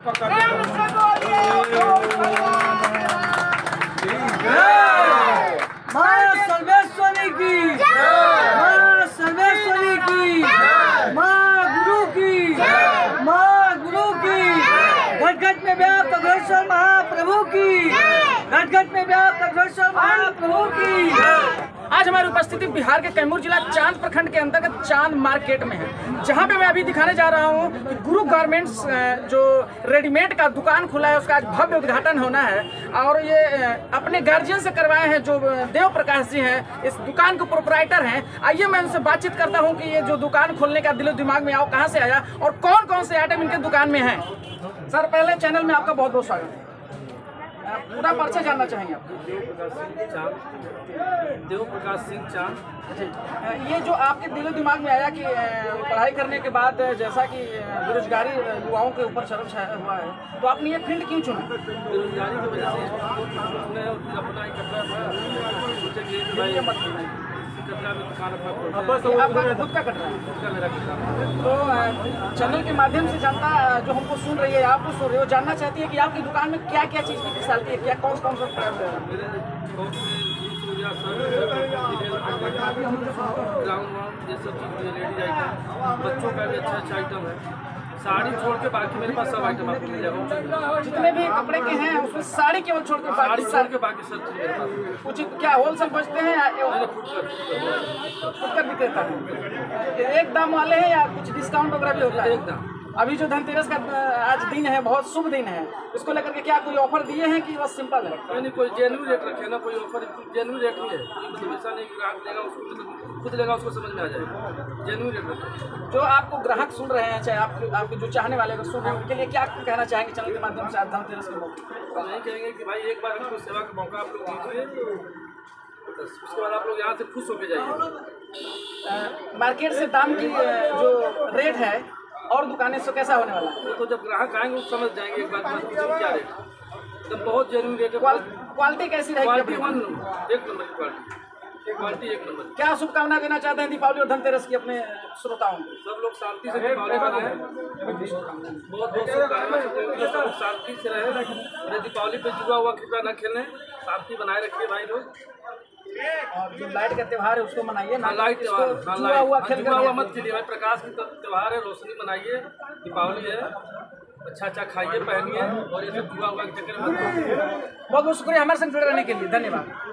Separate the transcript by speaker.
Speaker 1: सर्वेश्वरी की, माँ सर्वेश्वरी की, माँ गुरु की, माँ गुरु की, घट घट में व्याप्त अघोषर महाप्रभु की, घट घट में व्याप्त अघोषर महाप्रभु की।
Speaker 2: आज हमारी उपस्थिति बिहार के कैमूर जिला चांद प्रखंड के अंतर्गत चांद मार्केट में है, जहां पे मैं अभी दिखाने जा रहा हूं कि गुरु गारमेंट्स जो रेडीमेड का दुकान खुला है उसका आज भव्य उद्घाटन होना है। और ये अपने गार्जियन से करवाए हैं जो देव प्रकाश जी हैं, इस दुकान के प्रोपराइटर हैं। आइए मैं उनसे बातचीत करता हूँ कि ये जो दुकान खोलने का दिलो दिमाग में आओ कहाँ से आया और कौन कौन से आइटम इनके दुकान में हैं। सर पहले चैनल में आपका बहुत बहुत स्वागत है। पूरा परिचय जानना चाहेंगे आप।
Speaker 3: देव प्रकाश सिंह चांद।
Speaker 2: ये जो आपके दिलो दिमाग में आया कि पढ़ाई करने के बाद जैसा कि बेरोजगारी युवाओं के ऊपर चरम छाया हुआ है, तो आपने ये फील्ड क्यों चुना?
Speaker 3: बेरोजगारी की वजह से अपना ही कपड़ा
Speaker 2: आपका खुद का कटरा है। तो चैनल के माध्यम से जनता जो हमको सुन रही है, आपको सुन रही है, वो जानना चाहती है कि आपकी दुकान में क्या क्या चीज़ की स्पेशलिटी है, क्या कौन कौन सा प्राप्त
Speaker 3: बच्चों का भी अच्छा आइटम है। साड़ी छोड़ के बाकी मेरे पास सब आइटम आपको मिल जाएगा।
Speaker 2: जितने भी कपड़े के हैं उसमें साड़ी केवल छोड़ के
Speaker 3: साड़ी छोड़ के बाकी सब
Speaker 2: कुछ क्या होलसेल बचते हैं या फुटकर विक्रेता है? एक दाम वाले हैं या कुछ डिस्काउंट वगैरह भी होता है?
Speaker 3: एकदम।
Speaker 2: अभी जो धनतेरस का आज दिन है, बहुत शुभ दिन है, इसको लेकर के क्या कोई ऑफर दिए हैं कि बस सिंपल है?
Speaker 3: नहीं, कोई जेन्युइन रेट रखे ना, कोई ऑफर जेन्युइन रेट नहीं है। मतलब ऐसा नहीं कि ग्राहक लेगा उसको मतलब खुद लेगा उसको समझ में आ जाएगा। जेन्युइन रेट रखे।
Speaker 2: जो आपको ग्राहक सुन रहे हैं, चाहे आपके जो चाहने वाले अगर सुन रहे हैं, उनके लिए क्या कहना चाहेंगे चैनल के माध्यम से आज धनतेरस के मौके?
Speaker 3: नहीं कहेंगे कि भाई एक बार हमको सेवा का मौका आप लोग दीजिए, उसके बाद आप लोग यहाँ से खुश होकर जाइए।
Speaker 2: मार्केट से दाम की जो रेट है और दुकानें से कैसा होने वाला है?
Speaker 3: तो जब ग्राहक आएंगे वो समझ जाएंगे एक बात क्या रेट है। तो बहुत जेन्युइन रेट है।
Speaker 2: क्वालिटी कैसी रहेगी?
Speaker 3: क्वालिटी एक नंबर की क्वालिटी एक नंबर।
Speaker 2: क्या शुभकामना देना चाहते हैं दीपावली और धनतेरस की अपने श्रोताओं को?
Speaker 3: सब लोग शांति से दीपावली मनाएं। बहुत बहुत शुभकामनाएं। शांति से रहे। दीपावली पे जुआ हुआ कृपया न खेलें, शांति बनाए रखिए भाई लोग।
Speaker 2: और जो लाइट का त्योहार है उसको मनाइए ना,
Speaker 3: लाइट
Speaker 2: जुआ हुआ खेल
Speaker 3: हुआ मत खेलिए भाई। प्रकाश की त्योहार है, रोशनी मनाइए, दीपावली है, अच्छा खाइए पहनिए और ये सब जुआ हुआ के चक्कर में।
Speaker 2: बहुत बहुत शुक्रिया हमारे संग जुड़े रहने के लिए, धन्यवाद।